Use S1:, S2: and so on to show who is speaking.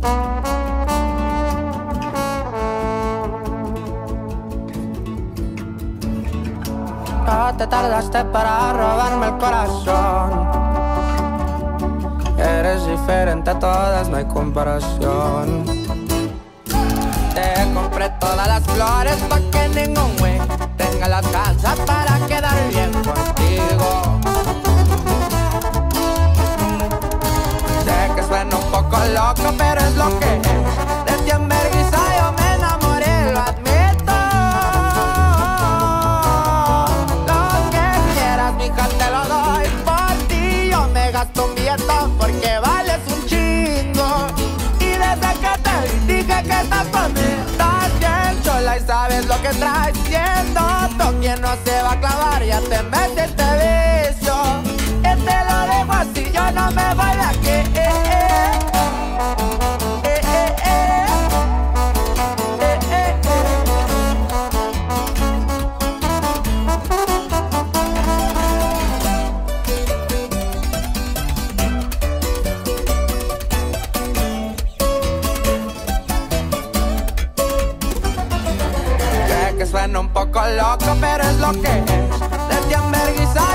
S1: No te tardaste para robarme el corazón. Eres diferente a todas, no hay comparación. Te compré todas las flores pa' que ningún güey tenga las ganas para quedar bien contigo. Sé que suena un poco loco, pero es lo que es. De ti en vergüenza yo me enamoré, lo admito. Lo que quieras, mija, te lo doy. Por ti yo me gasto un billetón porque vales un chingo. Y desde que te dije que estás conmigo, estás bien sola y sabes lo que traes. Siendo tú quien no se va a clavar, ya te metes este vicio. Que te lo dejo así, yo no me voy de aquí. Sé que suena un poco loco, pero es lo que es. De ti en vergüenza